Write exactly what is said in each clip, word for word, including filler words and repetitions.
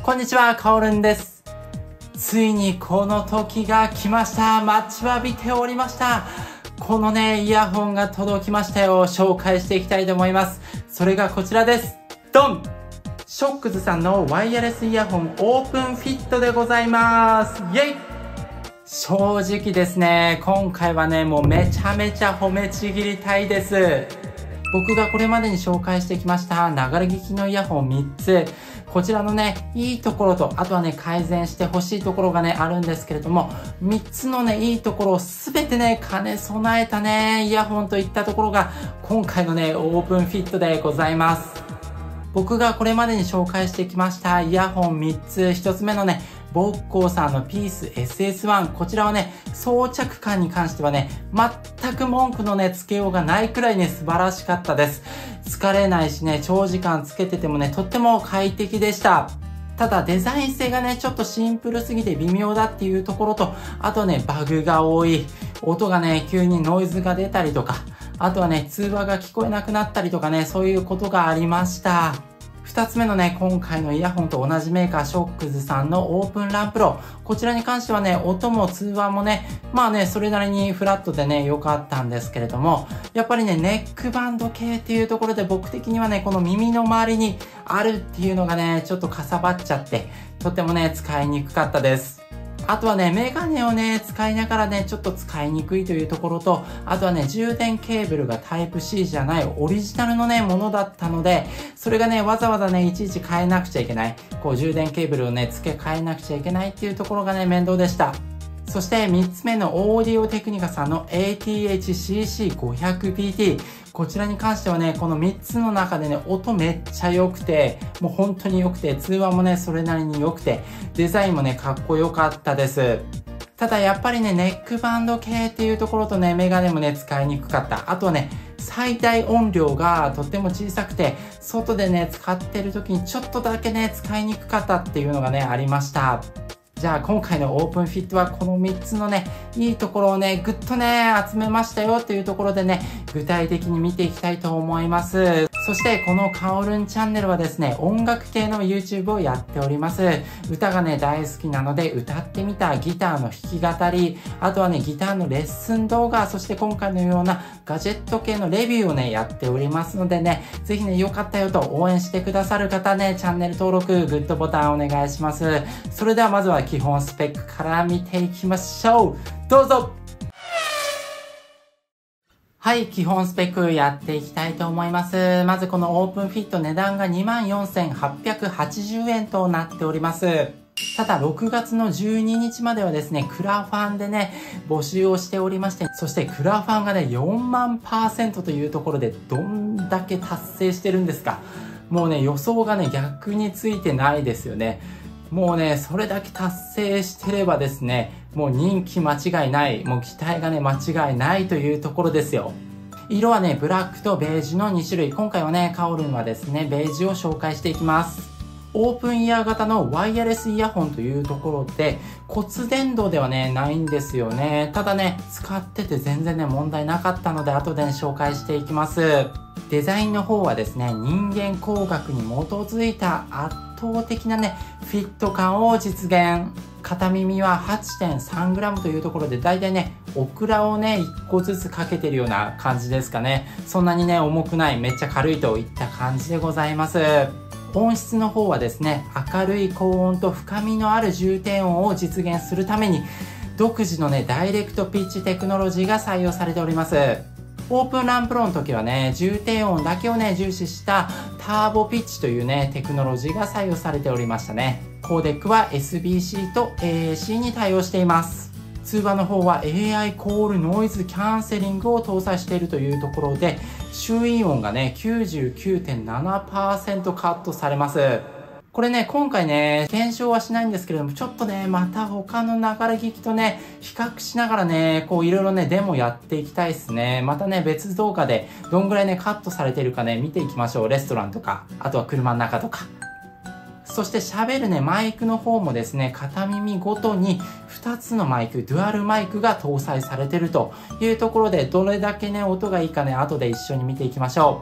こんにちは、かおるんです。ついにこの時が来ました。待ちわびておりました。このね、イヤホンが届きましたよ。紹介していきたいと思います。それがこちらです。ドン!ショックズさんのワイヤレスイヤホンオープンフィットでございます。イェイ!正直ですね、今回はね、もうめちゃめちゃ褒めちぎりたいです。僕がこれまでに紹介してきましたながら聞きのイヤホンみっつ。こちらのね、いいところと、あとはね、改善してほしいところがね、あるんですけれども、みっつのね、いいところをすべてね、兼ね備えたね、イヤホンといったところが、今回のね、オープンフィットでございます。僕がこれまでに紹介してきましたイヤホンみっつ、ひとつめのね、ボッコーさんのピース エスエスワン。こちらはね、装着感に関してはね、全く文句のね、つけようがないくらいね、素晴らしかったです。疲れないしね、長時間つけててもね、とっても快適でした。ただデザイン性がね、ちょっとシンプルすぎて微妙だっていうところと、あとね、バグが多い。音がね、急にノイズが出たりとか、あとはね、通話が聞こえなくなったりとかね、そういうことがありました。二つ目のね、今回のイヤホンと同じメーカー、ショックズさんのオープンランプロ。こちらに関してはね、音も通話もね、まあね、それなりにフラットでね、良かったんですけれども、やっぱりね、ネックバンド系っていうところで僕的にはね、この耳の周りにあるっていうのがね、ちょっとかさばっちゃって、とってもね、使いにくかったです。あとはね、メガネをね、使いながらね、ちょっと使いにくいというところと、あとはね、充電ケーブルがタイプ シー じゃないオリジナルのね、ものだったので、それがね、わざわざね、いちいち変えなくちゃいけない。こう、充電ケーブルをね、付け替えなくちゃいけないっていうところがね、面倒でした。そしてみっつめのオーディオテクニカさんの エーティーエイチシーシーごひゃくピーティー。こちらに関してはね、このみっつの中でね、音めっちゃ良くて、もう本当に良くて、通話もね、それなりに良くて、デザインもね、かっこよかったです。ただやっぱりね、ネックバンド系っていうところとね、メガネもね、使いにくかった。あとはね、最大音量がとっても小さくて、外でね、使ってる時にちょっとだけね、使いにくかったっていうのがね、ありました。じゃあ今回のオープンフィットはこのみっつのね、いいところをね、ぐっとね、集めましたよっていうところでね、具体的に見ていきたいと思います。そしてこのかおるんチャンネルはですね、音楽系の YouTube をやっております。歌がね、大好きなので、歌ってみたギターの弾き語り、あとはね、ギターのレッスン動画、そして今回のようなガジェット系のレビューをね、やっておりますのでね、ぜひね、よかったよと応援してくださる方ね、チャンネル登録、グッドボタンお願いします。それではまずは基本スペックから見ていきましょう。どうぞ。はい、基本スペックやっていきたいと思います。まずこのオープンフィット値段が にまんよんせんはっぴゃくはちじゅうえんとなっております。ただろくがつのじゅうににちまではですね、クラファンでね、募集をしておりまして、そしてクラファンがね、よんまんパーセントというところでどんだけ達成してるんですか。もうね、予想がね、逆についてないですよね。もうね、それだけ達成してればですね、もう人気間違いない、もう期待がね、間違いないというところですよ。色はね、ブラックとベージュのにしゅるい。今回はね、かおるんはですね、ベージュを紹介していきます。オープンイヤー型のワイヤレスイヤホンというところで、骨伝導ではね、ないんですよね。ただね、使ってて全然ね、問題なかったので、後でね、紹介していきます。デザインの方はですね、人間工学に基づいた圧倒的なね、フィット感を実現。片耳は はちてんさんグラム というところで、だいたいね、オクラをね、いっこずつかけてるような感じですかね。そんなにね、重くない、めっちゃ軽いといった感じでございます。音質の方はですね、明るい高音と深みのある重低音を実現するために、独自のね、ダイレクトピッチテクノロジーが採用されております。オープンランプロの時はね、重低音だけをね、重視したターボピッチというね、テクノロジーが採用されておりましたね。コーデックは エスビーシー と エーエーシー に対応しています。通話の方は エーアイ コールノイズキャンセリングを搭載しているというところで、周囲音がね、きゅうじゅうきゅうてんななパーセント カットされます。これね、今回ね、検証はしないんですけれども、ちょっとね、また他の流れ聞きとね、比較しながらね、こういろいろね、デモやっていきたいですね。またね、別動画でどんぐらいね、カットされてるかね、見ていきましょう。レストランとか、あとは車の中とか。そして喋るね、マイクの方もですね、片耳ごとにふたつのマイク、デュアルマイクが搭載されてるというところで、どれだけね、音がいいかね、後で一緒に見ていきましょう。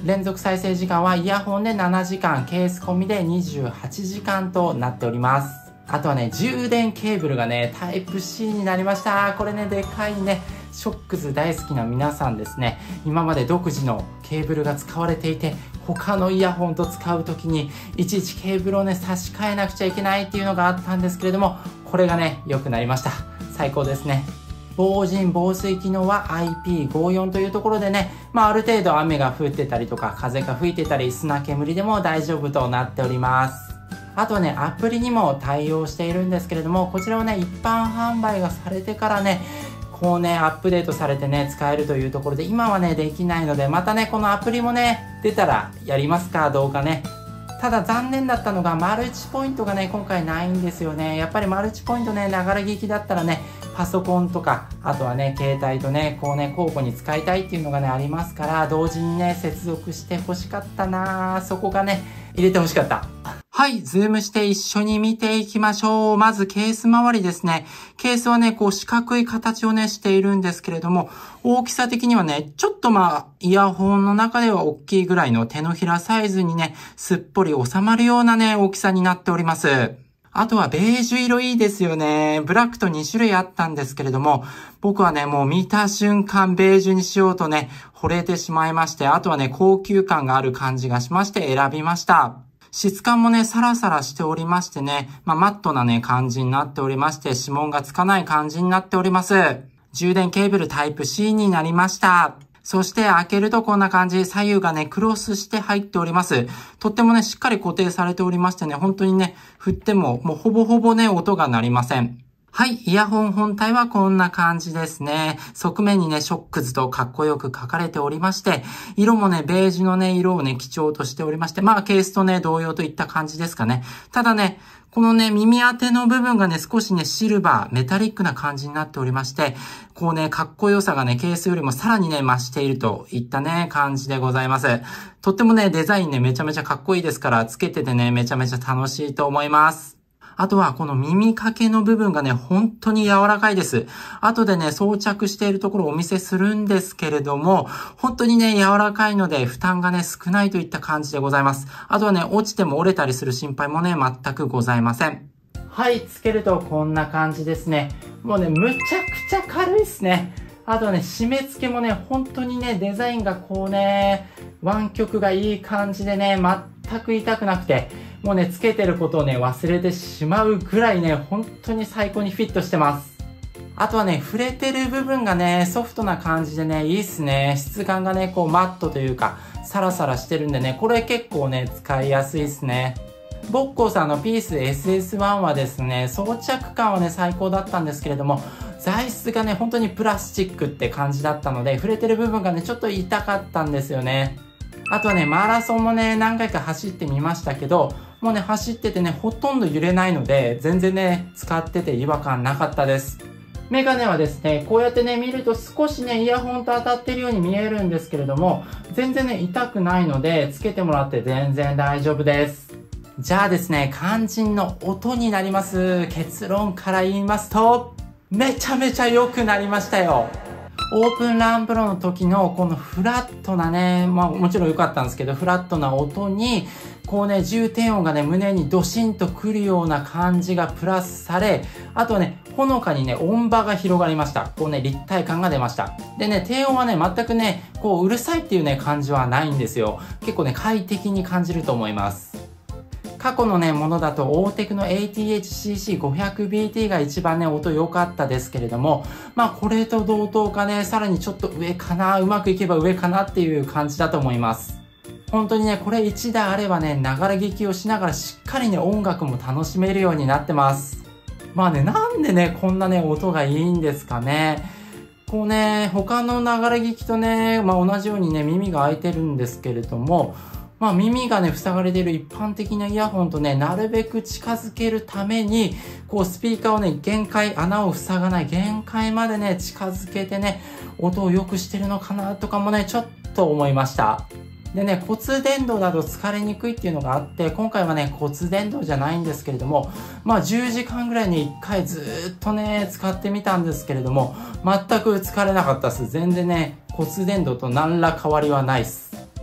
連続再生時間はイヤホンでななじかん、ケース込みでにじゅうはちじかんとなっております。あとはね、充電ケーブルがね、タイプ シー になりました。これね、でかいね、ショックズ大好きな皆さんですね、今まで独自のケーブルが使われていて、他のイヤホンと使う時に、いちいちケーブルをね、差し替えなくちゃいけないっていうのがあったんですけれども、これがね、良くなりました。最高ですね。防塵防水機能は アイピーごじゅうよん というところでね、まあある程度雨が降ってたりとか、風が吹いてたり、砂煙でも大丈夫となっております。あとはね、アプリにも対応しているんですけれども、こちらはね、一般販売がされてからね、こうね、アップデートされてね、使えるというところで、今はね、できないので、またね、このアプリもね、出たらやりますか、どうかね。ただ残念だったのが、マルチポイントがね、今回ないんですよね。やっぱりマルチポイントね、ながら聞きだったらね、パソコンとか、あとはね、携帯とね、こうね、交互に使いたいっていうのがね、ありますから、同時にね、接続して欲しかったなぁ。そこがね、入れて欲しかった。はい、ズームして一緒に見ていきましょう。まずケース周りですね。ケースはね、こう四角い形をね、しているんですけれども、大きさ的にはね、ちょっとまあ、イヤホンの中では大きいぐらいの手のひらサイズにね、すっぽり収まるようなね、大きさになっております。あとはベージュ色いいですよね。ブラックとに種類あったんですけれども、僕はね、もう見た瞬間ベージュにしようとね、惚れてしまいまして、あとはね、高級感がある感じがしまして選びました。質感もね、サラサラしておりましてね、まあ、マットなね、感じになっておりまして、指紋がつかない感じになっております。充電ケーブルタイプ シー になりました。そして開けるとこんな感じ、左右がね、クロスして入っております。とってもね、しっかり固定されておりましてね、本当にね、振ってももうほぼほぼね、音が鳴りません。はい、イヤホン本体はこんな感じですね。側面にね、ショックズとかっこよく書かれておりまして、色もね、ベージュのね、色をね、基調としておりまして、まあ、ケースとね、同様といった感じですかね。ただね、このね、耳当ての部分がね、少しね、シルバー、メタリックな感じになっておりまして、こうね、かっこよさがね、ケースよりもさらにね、増しているといったね、感じでございます。とってもね、デザインね、めちゃめちゃかっこいいですから、つけててね、めちゃめちゃ楽しいと思います。あとはこの耳掛けの部分がね、本当に柔らかいです。後でね、装着しているところをお見せするんですけれども、本当にね、柔らかいので負担がね、少ないといった感じでございます。あとはね、落ちても折れたりする心配もね、全くございません。はい、つけるとこんな感じですね。もうね、むちゃくちゃ軽いですね。あとはね、締め付けもね、本当にね、デザインがこうね、湾曲がいい感じでね、全く痛くなくて、もうね、つけてることをね、忘れてしまうぐらいね、本当に最高にフィットしてます。あとはね、触れてる部分がね、ソフトな感じでね、いいっすね。質感がね、こうマットというか、サラサラしてるんでね、これ結構ね、使いやすいっすね。ボッコーさんのピース エスエスワン はですね、装着感はね、最高だったんですけれども、材質がね、本当にプラスチックって感じだったので、触れてる部分がね、ちょっと痛かったんですよね。あとはね、マラソンもね、何回か走ってみましたけど、もうね、走っててね、ほとんど揺れないので、全然ね、使ってて違和感なかったです。メガネはですね、こうやってね、見ると少しね、イヤホンと当たってるように見えるんですけれども、全然ね、痛くないので、つけてもらって全然大丈夫です。じゃあですね、肝心の音になります。結論から言いますと、めちゃめちゃ良くなりましたよ。オープンランプロの時のこのフラットなね、まあもちろん良かったんですけど、フラットな音に、こうね、重低音がね、胸にドシンとくるような感じがプラスされ、あとね、ほのかにね、音場が広がりました。こうね、立体感が出ました。でね、低音はね、全くね、こう、うるさいっていうね、感じはないんですよ。結構ね、快適に感じると思います。過去のね、ものだと、オーテクの エーティーエイチシーシーごひゃくビーティー が一番ね、音良かったですけれども、まあ、これと同等かね、さらにちょっと上かな、うまくいけば上かなっていう感じだと思います。本当にね、これいちだいあればね、ながら聞きをしながらしっかりね、音楽も楽しめるようになってます。まあね、なんでね、こんなね、音がいいんですかね。こうね、他のながら聞きとね、まあ同じようにね、耳が開いてるんですけれども、まあ耳がね、塞がれている一般的なイヤホンとね、なるべく近づけるために、こうスピーカーをね、限界、穴を塞がない限界までね、近づけてね、音を良くしてるのかなとかもね、ちょっと思いました。でね、骨伝導だと疲れにくいっていうのがあって、今回はね、骨伝導じゃないんですけれども、まあじゅうじかんぐらいにいっかいずーっとね、使ってみたんですけれども、全く疲れなかったです。全然ね、骨伝導と何ら変わりはないです。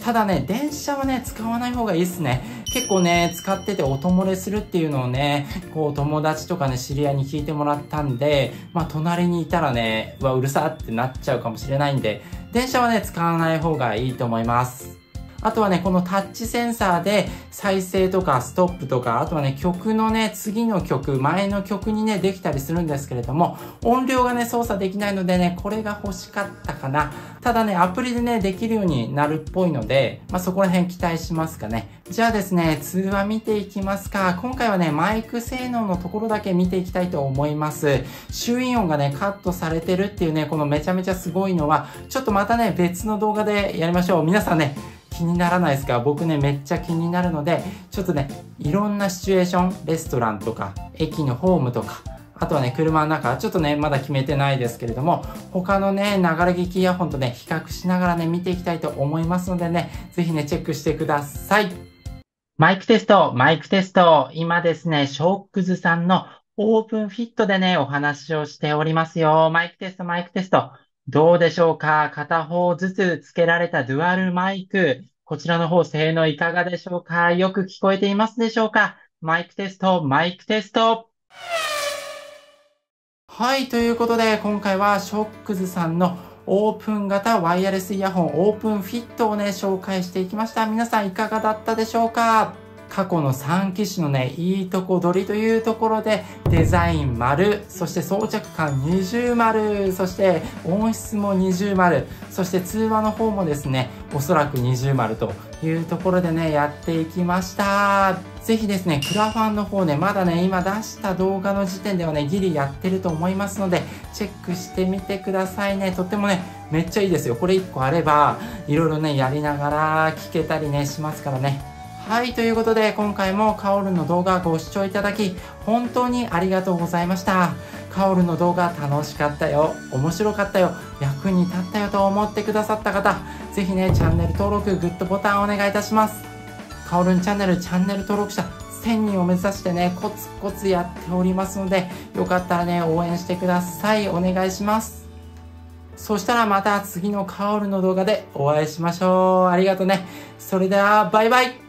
ただね、電車はね、使わない方がいいっすね。結構ね、使ってて音漏れするっていうのをね、こう友達とかね、知り合いに聞いてもらったんで、まあ隣にいたらね、うわ、うるさってなっちゃうかもしれないんで、電車はね、使わない方がいいと思います。あとはね、このタッチセンサーで再生とかストップとか、あとはね、曲のね、次の曲、前の曲にね、できたりするんですけれども、音量がね、操作できないのでね、これが欲しかったかな。ただね、アプリでね、できるようになるっぽいので、まあ、そこら辺期待しますかね。じゃあですね、通話見ていきますか。今回はね、マイク性能のところだけ見ていきたいと思います。周囲音がね、カットされてるっていうね、このめちゃめちゃすごいのは、ちょっとまたね、別の動画でやりましょう。皆さんね、気にならないですか？僕ね、めっちゃ気になるので、ちょっとね、いろんなシチュエーション、レストランとか、駅のホームとか、あとはね、車の中、ちょっとね、まだ決めてないですけれども、他のね、ながら聞きイヤホンとね、比較しながらね、見ていきたいと思いますのでね、ぜひね、チェックしてください。マイクテスト、マイクテスト。今ですね、ショックズさんのオープンフィットでね、お話をしておりますよ。マイクテスト、マイクテスト。どうでしょうか？片方ずつ付けられたデュアルマイク。こちらの方、性能いかがでしょうか？よく聞こえていますでしょうか？マイクテスト、マイクテスト。はい、ということで、今回はショックズさんのオープン型ワイヤレスイヤホンオープンフィットをね、紹介していきました。皆さんいかがだったでしょうか？過去のさん機種のね、いいとこ取りというところで、デザイン丸、そして装着感二重丸、そして音質も二重丸、そして通話の方もですね、おそらく二重丸というところでね、やっていきました。ぜひですね、クラファンの方ね、まだね、今出した動画の時点ではね、ギリやってると思いますので、チェックしてみてくださいね。とってもね、めっちゃいいですよ。これいっこあれば、いろいろね、やりながら聞けたりね、しますからね。はい、ということで今回もカオルの動画ご視聴いただき本当にありがとうございました。カオルの動画楽しかったよ、面白かったよ、役に立ったよと思ってくださった方、ぜひね、チャンネル登録、グッドボタンお願いいたします。カオルンチャンネル、チャンネル登録者せんにんを目指してね、コツコツやっておりますので、よかったらね、応援してください。お願いします。そしたらまた次のカオルの動画でお会いしましょう。ありがとね。それでは、バイバイ。